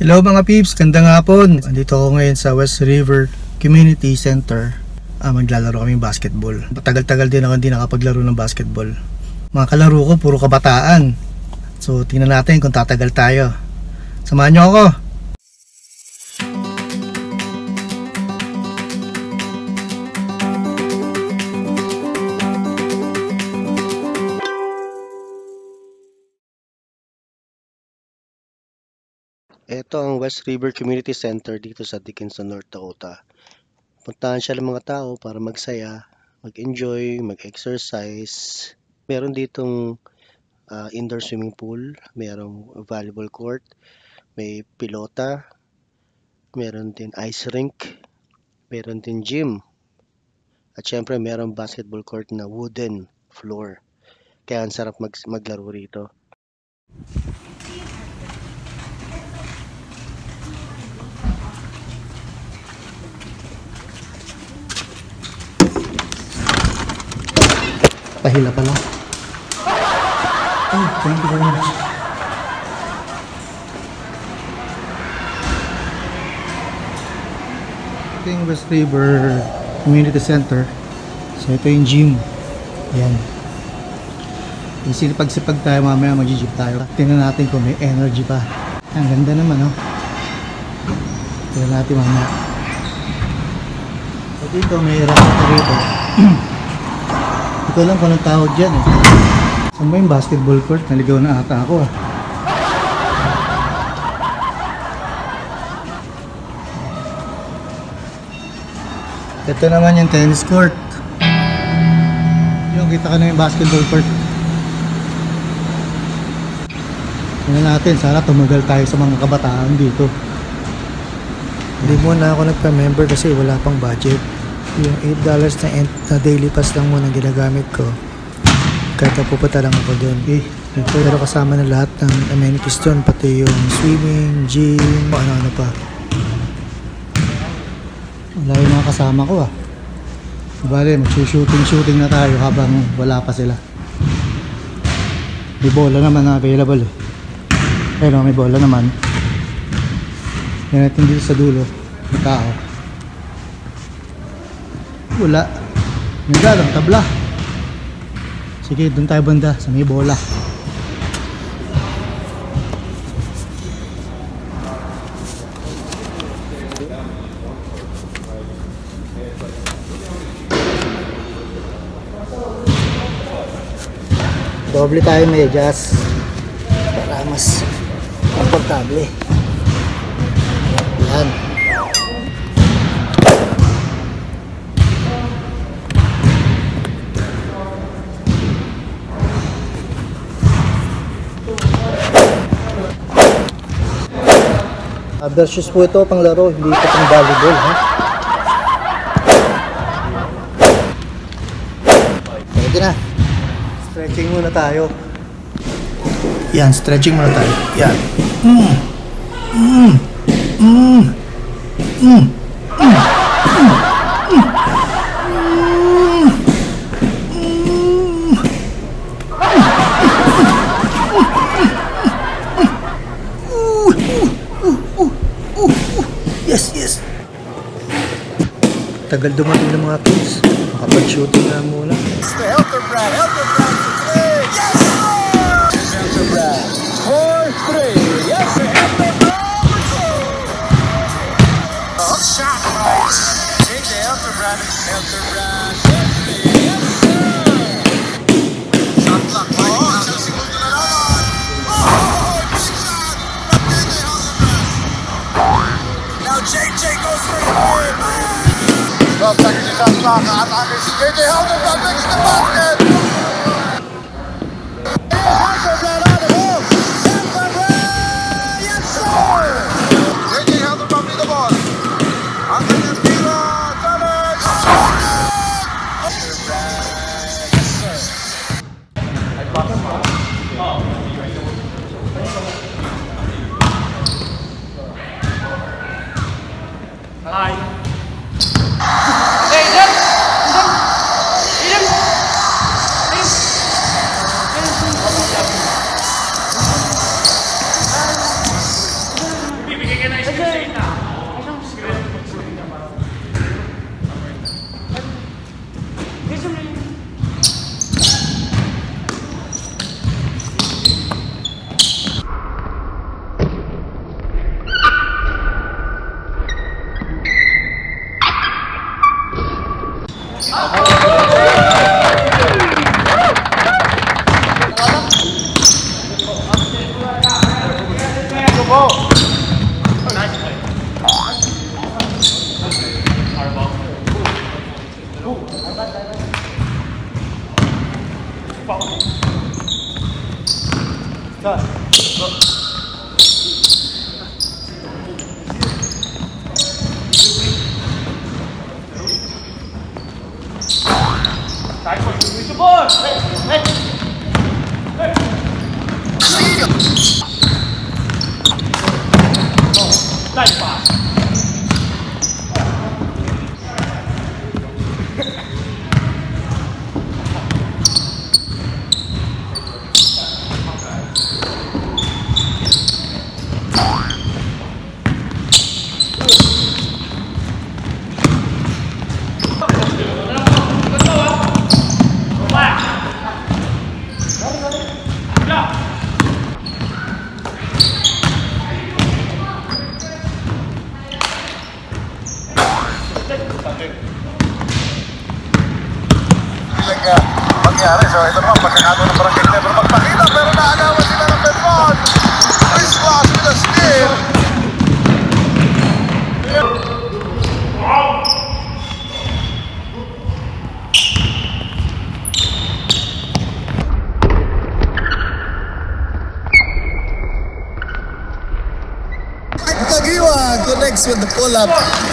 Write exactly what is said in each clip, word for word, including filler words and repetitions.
Hello mga peeps, gandang hapon. Andito ako ngayon sa West River Community Center. Ah, maglalaro kami basketball. Matagal-tagal din ako hindi nakapaglaro ng basketball. Mga kalaro ko puro kabataan. So tingnan natin kung tatagal tayo. Samahan niyo ako. Ito ang West River Community Center dito sa Dickinson, North Dakota. Puntahan siya ng mga tao para magsaya, mag-enjoy, mag-exercise. Meron ditong uh, indoor swimming pool, merong volleyball court, may pilota, meron din ice rink, meron din gym. At syempre meron basketball court na wooden floor. Kaya ang sarap mag maglaro rito. Pahila pala. Oh, thank you very much. Ito yung West River Community Center. So ito yung gym. Yan. Isipag-sipag tayo, mamaya mag-gym tayo. Tingnan natin kung may energy pa. Ang ganda naman, oh. Tingnan natin mamaya. So dito may rack na rito. Ito lang kung anong tawag dyan eh. Saan ba yung basketball court? Naligaw na ata ako ah. Ito naman yung tennis court. Yung kita ka na yung basketball court. Tingnan natin, sana tumagal tayo sa mga kabataan dito. Hindi muna ako nagpa-member kasi wala pang budget. Yung eight dollars na, na daily pass lang muna ginagamit ko. Kahit napupunta lang ako doon. Eh, pero kasama na lahat ng amenities doon. Pati yung swimming, gym, ano-ano pa. Wala yung mga kasama ko ah. Bale, mag-shooting-shooting na tayo habang wala pa sila. May bola naman na available eh. Pero may bola naman. Yan natin dito sa dulo. May tao. Wala. Nagdal ang tabla. Sige, doon tayo banda sa may bola. Doble tayo may adjust para mas komportable. Yan. Uh, versus po ito pang laro, hindi ito pang volleyball ha? Pwede na. Stretching muna tayo. Yan, stretching muna tayo. Yan. Mm. Mm. Mm. Mm. Mm. Yes, yes. Tagal dumating ng mga kids. Makapag-shooting na muna. Helter Brad, Helter Brad for three. Yes! Helter Brad for three. Yes, Helter Brad. Oh, shot right. Take the Helter Brad. Helter Brad for three. Yes, sir. Shot clock. Oh, isang segundo na naman. Oh, big shot. Take the Helter Brad. Now J J goes for it. Well, second is on clock. J J Helter Brad makes the basket. Helter Brad on the ball. Helter Brad. Yes, sir. J J Helter Brad with the ball. Under the tiro. Challenge. Helter Brad. Yes, sir. Hi. Hey, Jim! Jim! Jim! Nice pass. Mangyari, so ito naman pagkakato ng barangay Ginebra magpakita pero naagawan sila ng Bedron. Chris Ross with a steal. Tagiwa connects with the pull-up.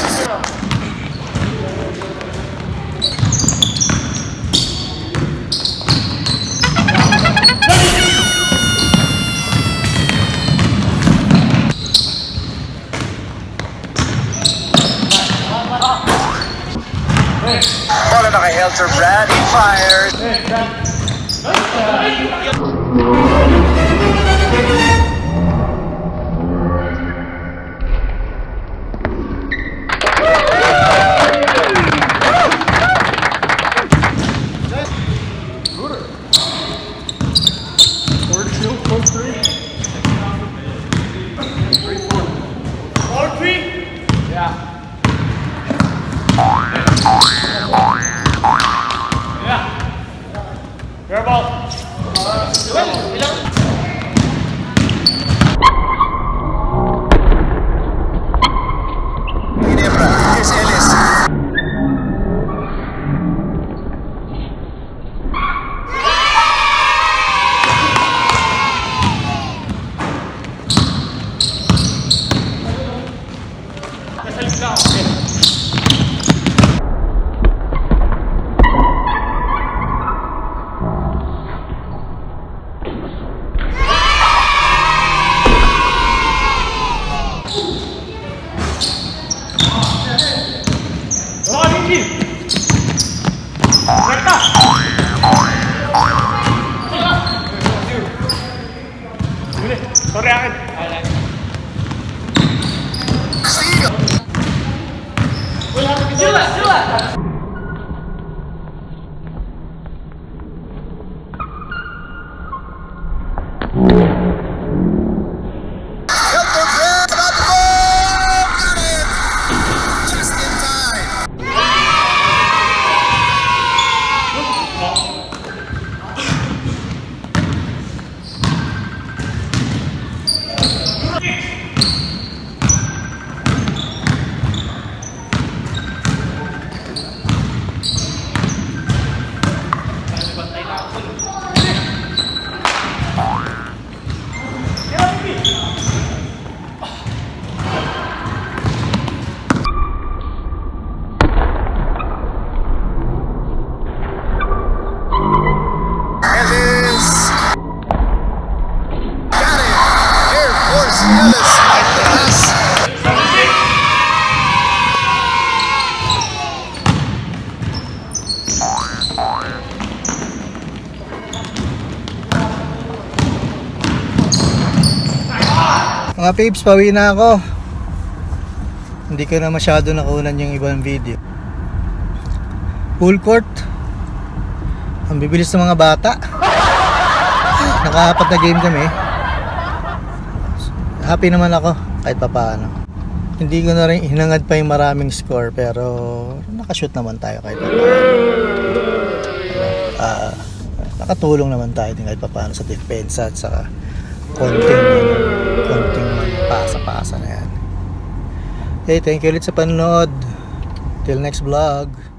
Paulo naka-helter Brad, he fired. Four two, four three. Three four. Four three? Yeah. Yeah. Fair ball. Ginebra, here's Ellis. Sorry akin. Sila, sila. Helter Brad on the ball. Got it. Just in time. Mga peeps, pawi na ako. Hindi ko na masyado nakunan yung ibang video. Full court. Ang bibilis ng mga bata. Nakaapat na game kami. Happy naman ako kahit papaano. Hindi ko na rin hinangad pa yung maraming score, pero nakashoot naman tayo kahit papaano. Uh, nakatulong naman tayo din kahit papaano sa depensa at saka konting konting pasa-pasa na yan. Okay, thank you ulit sa panonood. Till next vlog.